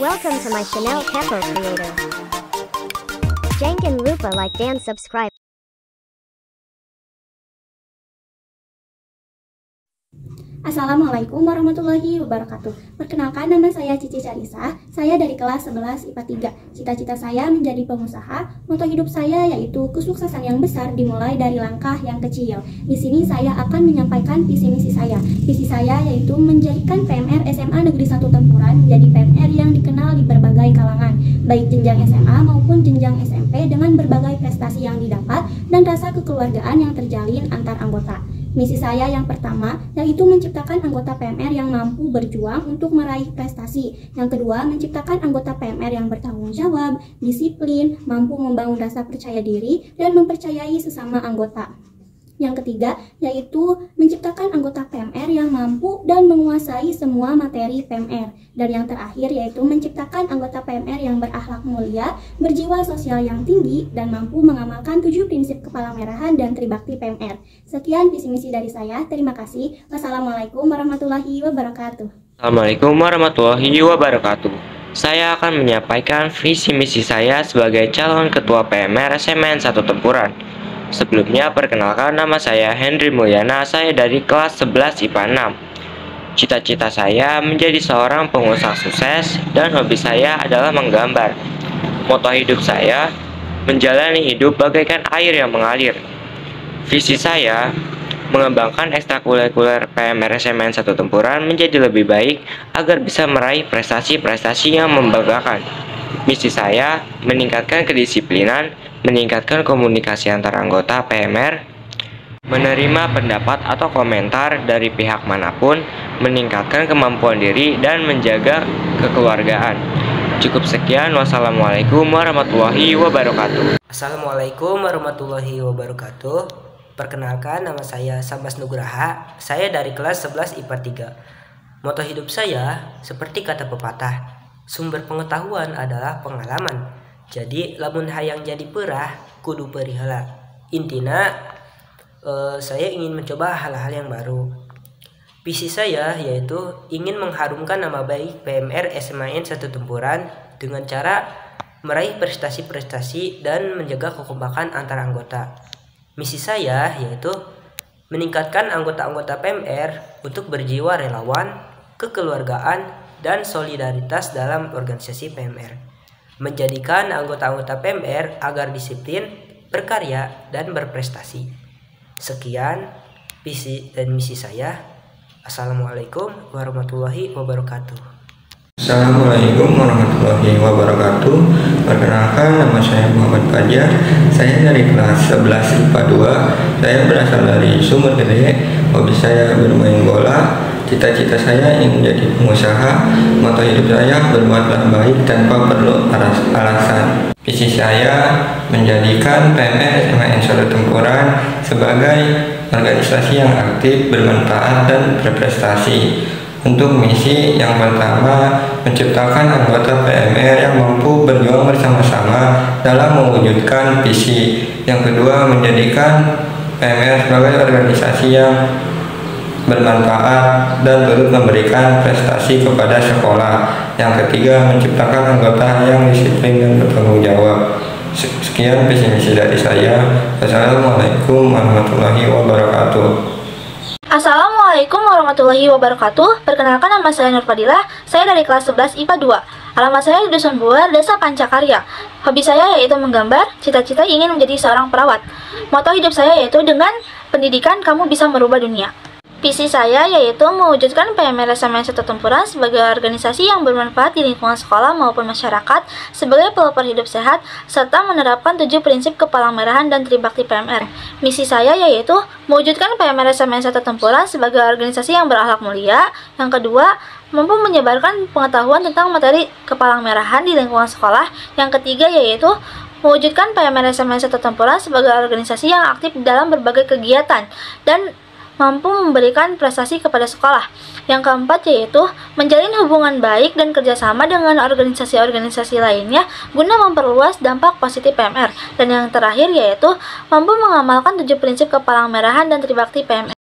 Welcome to my channel Kepo Creator. Jangan lupa like dan subscribe. Assalamualaikum warahmatullahi wabarakatuh. Perkenalkan, nama saya Cici Carisa. Saya dari kelas 11 IPA 3. Cita-cita saya menjadi pengusaha. Moto hidup saya yaitu kesuksesan yang besar dimulai dari langkah yang kecil. Di sini saya akan menyampaikan visi misi saya. Visi saya yaitu menjadikan PMR SMA Negeri 1 Tempuran menjadi PMR yang dikenal di berbagai kalangan, baik jenjang SMA maupun jenjang SMP, dengan berbagai prestasi yang didapat dan rasa kekeluargaan yang terjalin antar anggota. Misi saya yang pertama yaitu menciptakan anggota PMR yang mampu berjuang untuk meraih prestasi. Yang kedua, menciptakan anggota PMR yang bertanggung jawab, disiplin, mampu membangun rasa percaya diri, dan mempercayai sesama anggota. Yang ketiga, yaitu menciptakan anggota PMR yang mampu dan menguasai semua materi PMR. Dan yang terakhir, yaitu menciptakan anggota PMR yang berakhlak mulia, berjiwa sosial yang tinggi, dan mampu mengamalkan 7 prinsip kepala merahan dan tribakti PMR. Sekian visi misi dari saya. Terima kasih. Wassalamualaikum warahmatullahi wabarakatuh. Assalamualaikum warahmatullahi wabarakatuh. Saya akan menyampaikan visi misi saya sebagai calon ketua PMR SMN 1 Tempuran. Sebelumnya, perkenalkan, nama saya Henry Mulyana, saya dari kelas 11 IPA 6. Cita-cita saya menjadi seorang pengusaha sukses dan hobi saya adalah menggambar. Moto hidup saya, menjalani hidup bagaikan air yang mengalir. Visi saya, mengembangkan ekstrakurikuler PMR SMN 1 Tempuran menjadi lebih baik agar bisa meraih prestasi-prestasi yang membanggakan. Misi saya, meningkatkan kedisiplinan, meningkatkan komunikasi antar anggota PMR, menerima pendapat atau komentar dari pihak manapun, meningkatkan kemampuan diri, dan menjaga kekeluargaan. Cukup sekian, wassalamualaikum warahmatullahi wabarakatuh. Assalamualaikum warahmatullahi wabarakatuh. Perkenalkan, nama saya Sambas Nugraha, saya dari kelas 11 IPA 3. Moto hidup saya, seperti kata pepatah, sumber pengetahuan adalah pengalaman. Jadi lamun hayang jadi perah kudu perihela. Intina saya ingin mencoba hal-hal yang baru. Visi saya yaitu ingin mengharumkan nama baik PMR SMN 1 Tempuran dengan cara meraih prestasi-prestasi dan menjaga kekompakan antar anggota. Misi saya yaitu meningkatkan anggota-anggota PMR untuk berjiwa relawan, kekeluargaan, dan solidaritas dalam organisasi PMR. Menjadikan anggota-anggota PMR agar disiplin, berkarya, dan berprestasi. Sekian visi dan misi saya. Assalamualaikum warahmatullahi wabarakatuh. Assalamualaikum warahmatullahi wabarakatuh. Perkenalkan, nama saya Muhammad Fajar. Saya dari kelas 11 IPA 2. Saya berasal dari Sumur Gede. Hobi saya bermain bola. Cita-cita saya ingin menjadi pengusaha. Moto hidup saya, berbuatlah baik tanpa perlu alasan. Visi saya menjadikan PMR SMN 1 Tempuran sebagai organisasi yang aktif, bermanfaat, dan berprestasi. Untuk misi yang pertama, menciptakan anggota PMR yang mampu berjuang bersama-sama dalam mewujudkan visi. Yang kedua, menjadikan PMR sebagai organisasi yang bermanfaat dan turut memberikan prestasi kepada sekolah. Yang ketiga, menciptakan anggota yang disiplin dan bertanggung jawab. Sekian visi misi dari saya. Wassalamualaikum warahmatullahi wabarakatuh. Assalamualaikum warahmatullahi wabarakatuh. Perkenalkan, nama saya Nur Fadilah. Saya dari kelas 11 IPA 2. Alamat saya di Dusun Buar, Desa Pancakarya. Hobi saya yaitu menggambar. Cita-cita ingin menjadi seorang perawat. Moto hidup saya yaitu dengan pendidikan kamu bisa merubah dunia. Visi saya yaitu mewujudkan PMR SMN 1 Tempuran sebagai organisasi yang bermanfaat di lingkungan sekolah maupun masyarakat sebagai pelopor hidup sehat, serta menerapkan 7 prinsip kepalang merahan dan tribakti PMR. Misi saya yaitu mewujudkan PMR SMN 1 Tempuran sebagai organisasi yang berakhlak mulia. Yang kedua, mampu menyebarkan pengetahuan tentang materi kepalang merahan di lingkungan sekolah. Yang ketiga yaitu mewujudkan PMR SMN 1 Tempuran sebagai organisasi yang aktif dalam berbagai kegiatan dan mampu memberikan prestasi kepada sekolah. Yang keempat yaitu menjalin hubungan baik dan kerjasama dengan organisasi-organisasi lainnya guna memperluas dampak positif PMR. Dan yang terakhir yaitu mampu mengamalkan 7 prinsip kepalang merahan dan tribakti PMR.